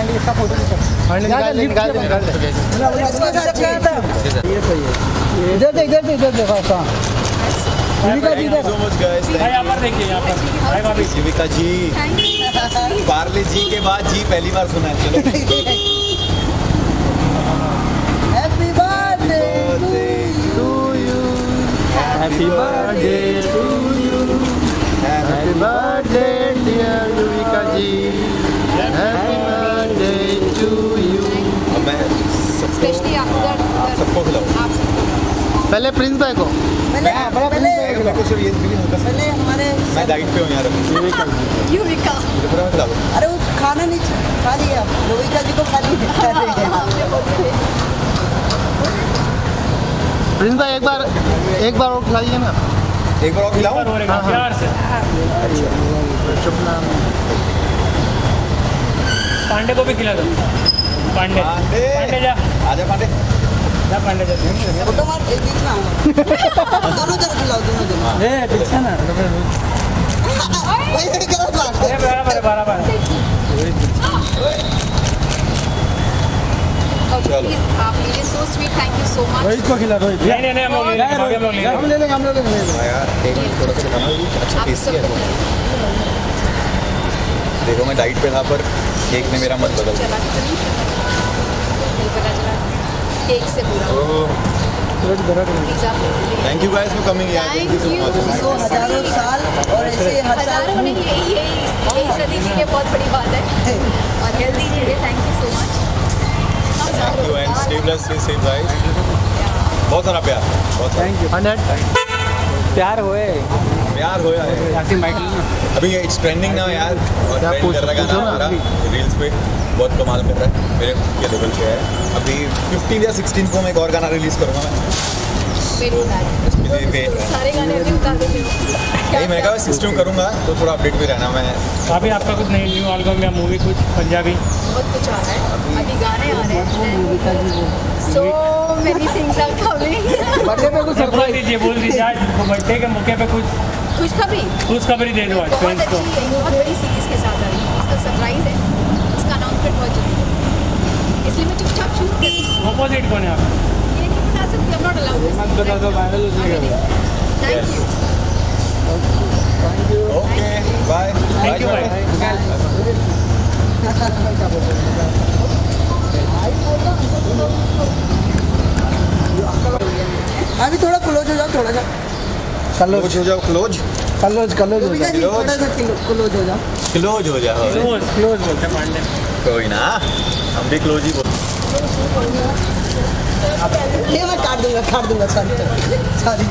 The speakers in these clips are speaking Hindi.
इसका फोटो निकाल इधर देखो जीविका जी यहाँ पर देखिए, यहाँ पर जीविका जी, पार्ले जी के बाद जी पहली बार सुना है। चलो happy birthday to you, happy birthday to you, happy birthday dear Jeevika ji, happy birthday to you. मैं स्पेशली आप सबको खिलाऊं। पहले प्रिंस भाई को, पहले हमारे मैं डाइट पे हूँ यार। युविका, अरे वो खाना नहीं खा लिया, युविका जी को खाली प्रिंस भाई एक बार और खिलाइए ना, एक बार और खिलाऊं? प्यार से। पांडे को भी खिला दो। पांडे जा, आजा पांडे जा पांडे जा। फोटो मार एक बीच में आऊंगा। दोनों तरफ खिलाओ, दोनों ए पीछे ना, वही गलत बात है। बराबर। प्लीज आप मेरे so sweet, thank you so much. Rohit को खिला, रोहित। नहीं हम लोग ले लेंगे। यार थोड़ा सा खाना अच्छा टेस्टी है। देखो मैं डाइट पे था पर केक ने मेरा मन बदल दिया। केक से पूरा thank you guys for coming यार। Thank you so much. तो हजारों साल और ऐसे हर साल हजारों नहीं, यही सदी के लिए बहुत बड़ी बात है और हेल्दी के लिए। Thank you so much. Thank you and stay blessed, stay safe guys. बहुत सारा प्यार, बहुत थैंक यू। प्यार होए है अभी इट्स ट्रेंडिंग ना यार, और ट्रेंड कर रहा है हमारा रील्स पे, बहुत कमाल कर रहा है, मेरे के लेवल पे है। अभी 15 या 16 को मैं एक और गाना रिलीज करूँगा मैं। सारे गाने अभी उतार देते हो? नहीं मैंने कहा 16 करूँगा तो थोड़ा अपडेट भी रहना। मैं अभी आपका कुछ नई न्यू एल्बम या मूवी कुछ पंजाबी बहुत कुछ आ रहा है, अभी गाने आ रहे हैं। So many things are coming. Birthday पे कुछ सरप्राइज बोल दीजिए आज बर्थडे के मौके पे कुछ खुशखबरी दे दो आज फ्रेंड्स को। बहुत बड़ी सीरीज के साथ आ रही है, इसका सरप्राइज है, इसका अनाउंसमेंट बहुत जल्दी है, इसलिए मैं चुपचाप शूट कर रही हूँ। ऑपोजिट कौन है आप? ये नहीं बता सकती, I'm not allowed this. मत बता दो, वायरल हो जाएगा। Thank you. Okay bye. Thank you भाई। अभी थोड़ा क्लोज हो जाओ, थोड़ा सा क्लोज हो जाओ। क्लोज युविका जी थोड़ा सा क्लोज हो जाओ। क्लोज हो जाओ। क्लोज बोलते पांडे। कोई ना, हम भी क्लोज ही बोलते। ये मैं काट दूंगा सॉरी।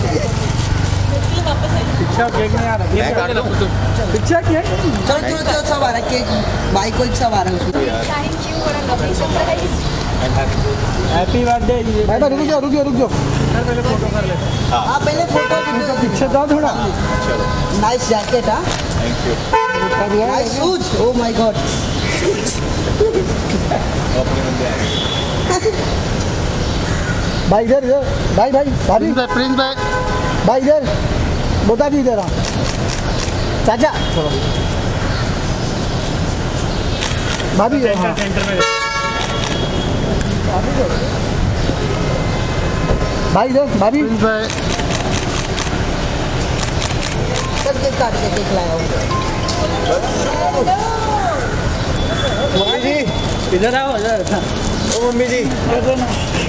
पिक्चर केक नहीं आ रहा। मैं काट दूँ। पिक्चर केक चलो सब आ रहा है, केक भाई को सब आ रहा है उसमें। Thank you for a lovely surprise. Happy birthday. भाई रुक जाओ। पहले फोटो कर लेते। आप पहले फोटो पिक्चर दो थोड़ा। Nice jacket. हाँ thank you. Nice shoes. Oh my god. अपने बंदे आएंगे। भाई इधर भाई प्रिंस भाई इधर बता दी इधर। चाचा भाभी सेंटर में भाई इधर भाभी प्रिंस भाई सब केक काट के केक लाया हूँ। मम्मी जी इधर आओ, इधर। ओ मम्मी जी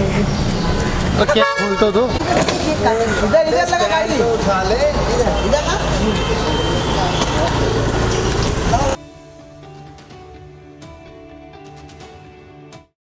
तो क्या बोल तो दो। इधर लगा गाड़ी, उठा ले। इधर ना